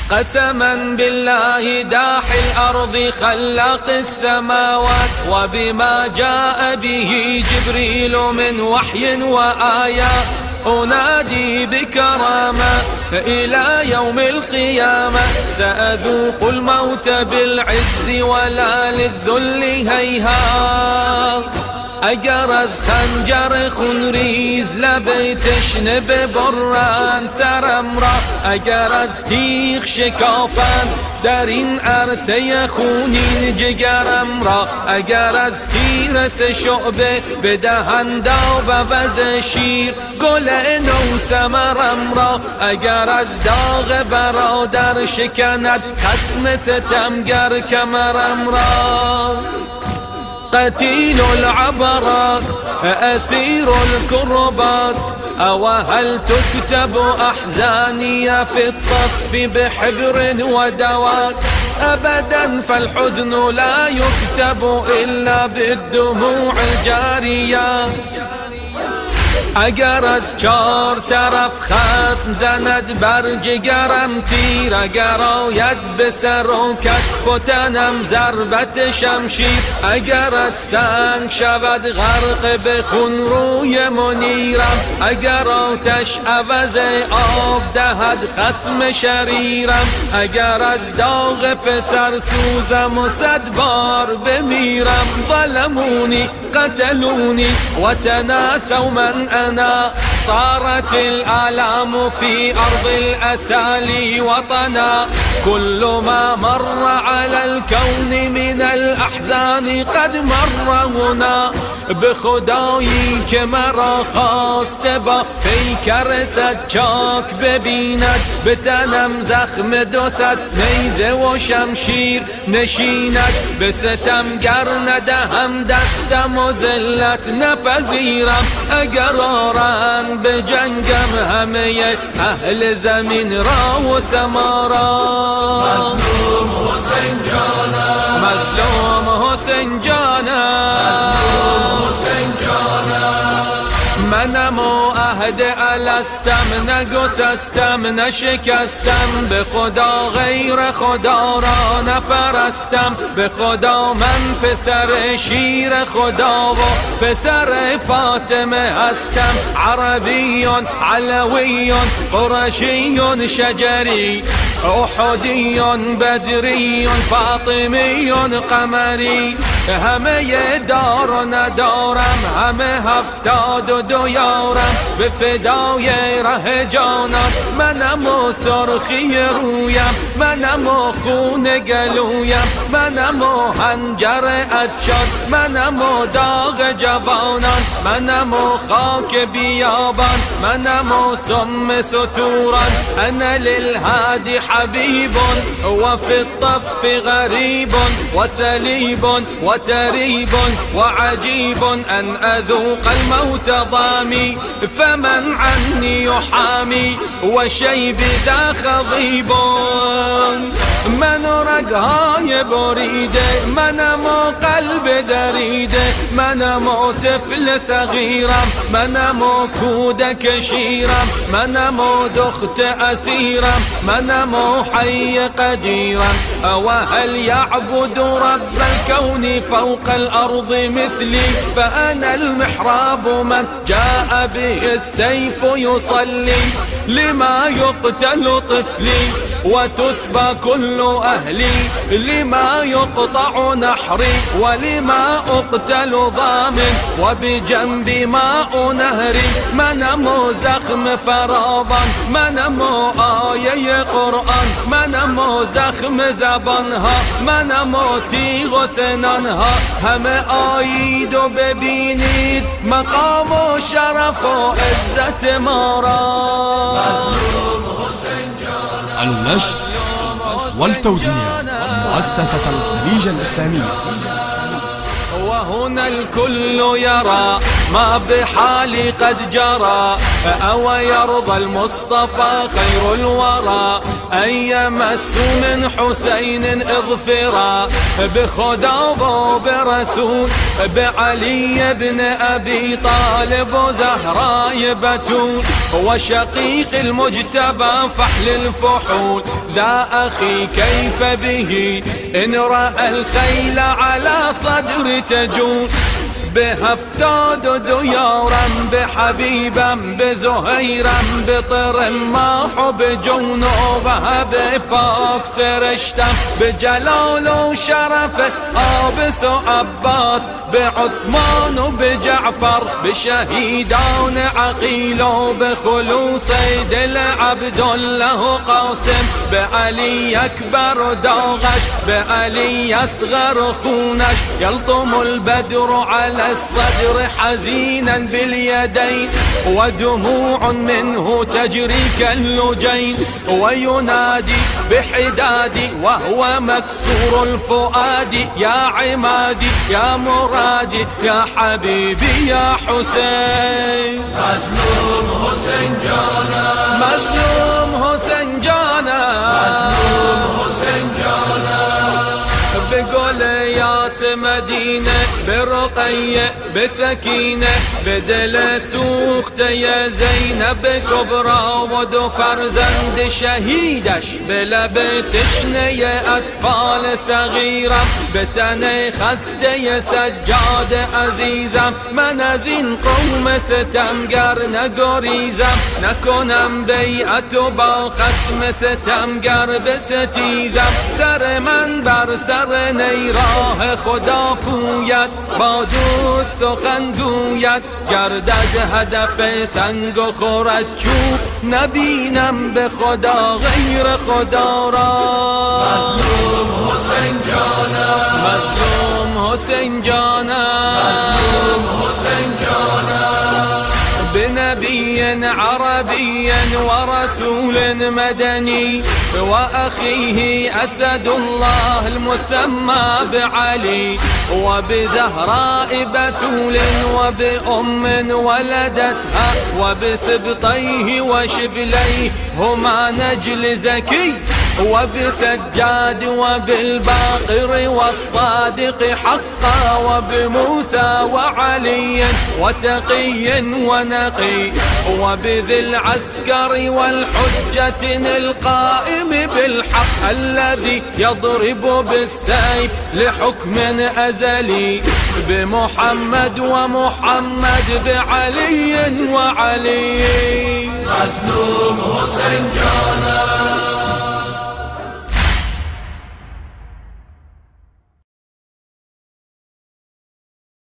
قسما بالله داحي الأرض خلاق السماوات، وبما جاء به جبريل من وحي وآيات، أنادي بكرامة إلى يوم القيامة، سأذوق الموت بالعز ولا للذل هيهات. اگر از خنجر خونریز لب تشنه ببرند سرم را، اگر از تیغ شکافند در این عرصه خونین جگرم را، اگر از تیر سه شعبه بدهند آب عوض شیر گل نو ثمرم را، اگر از داغ برادر شکند خصم ستمگر کمرم را. قتيل العبرات أسير الكربات، أو هل تكتب أحزاني في الطف بحبر ودوات؟ أبدا فالحزن لا يكتب إلا بالدموع الجارية. اگر از چار طرف خصم زند بر جگرم تیر، اگر آید به سر و کتف و تنم ضربت شمشیر، اگر از سنگ شود غرق به خون روی منیرم، اگر آتش عوض آب دهد خصم شریرم، اگر از داغ پسر سوزم و 100 بار بمیرم. ظلموني قتلوني وتناسوا من أنا، صارت الآلام في أرض الأسالي وطنا، كل ما مر على الكون من الأحزان قد مر هنا. بخدایی که مرا خواسته با پیکر سچاک ببیند، به تنم زخم 200 نیزه و شمشیر نشیند، به ستمگر ندهم دستم و ذلت نپذیرم. اگر آرند به جنگم همه اهل زمین را و سما را. مظلوم حسین جانم، مظلوم حسین جانم، حسین جانم. منم و عهد الستم، نگسستم نشکستم، به خدا غیر خدا را نپرستم. به خدا من پسر شیر خدا و پسر فاطمه هستم. عربی علوی قرشی شجری، احدی بدری فاطمی قمری. همه دار و ندارم، همه 72 یارم، به فدای ره جانان. منم و سرخی رویم، منم و خون گلویم، منم و حنجر عطشان، منم و داغ جوانان، منم و خاک بیابان، منم و سم ستوران. انا للهادي حبيب وفي الطف غريب وسليب وتريب وعجيب أن أذوق الموت ضامي، فمن عني يحامي وشيب ذا خضيب. من رگهای بریده، منم و قلب دریده، منم و طفل صغیرم، منم و کودک شیرم، منم و دخت اسیرم، منم و حی قدیرم. او هل يعبد رب الكون فوق الأرض مثلي؟ فأنا المحراب من جاء به السيف يصلي. لما يقتل طفلي وتسبى كل أهلي؟ لما يقطع نحري ولما أقتل ضامن وبجنب ماء نهري؟ منم زخم فراضا، منم آیه قرآن، منم زخم زبانها، منم تیغ و سنانها. همه آیید و ببینید مقام و شرف و عزت ما را. النشر والتوزيع مؤسسة الخليج الإسلامية. وهنا الكل يرى ما بحالي قد جرى أو يرضى المصطفى خير الورى أن يمس من حسين اظفرا بخدا وبرسول بعلي بن أبي طالب وزهراء بتول وشقيق المجتبى فحل الفحول ذا أخي كيف به إن رأى الخيل على صدر تجول بهفتاد ديارا بحبيبا بزهيرا بطر ما حب جونوبها بپاک سرشتم بجلال وشرف آبس وعباس بعثمان وبجعفر بشهيدان عقيل وبخلوص دل عبد الله وقاسم بعلي أكبر داغش بعلي أصغر خونش يلطم البدر على الصدر حزينا باليدين ودموع منه تجري كاللجين وينادي بحدادي وهو مكسور الفؤاد يا عمادي يا مرادي يا حبيبي يا حسين مظلوم حسين جانا مظلوم حسين جانا مظلوم حسين جانا بقول ياس مدينة برقية بسكينة بدل سوخت يا زينب كبرى ودو فرزند شهيدش بلبتشن يا أطفال صغيرة بتني خست يا سجاد عزيزم من از این قوم ستمگر نگریزم نکنم بیعت با خصم ستمگر بستیزم سر من بر سر نیراه خدا پوید با دوست سخن گوید گردد هدف سنگ و خورد چوب نبینم به خدا غیر خدا را مظلوم حسین جانا مظلوم حسین جانا مظلوم حسین جانا بنبي عربي ورسول مدني وأخيه أسد الله المسمى بعلي وبزهراء بتول وبأم ولدتها وبسبطيه وشبليه هما نجل زكي وبسجاد وبالباقر والصادق حقا وبموسى وعلي وتقي ونقي وبذي العسكر والحجة القائم بالحق الذي يضرب بالسيف لحكم أزلي بمحمد ومحمد بعلي وعلي مظلوم حسين جانا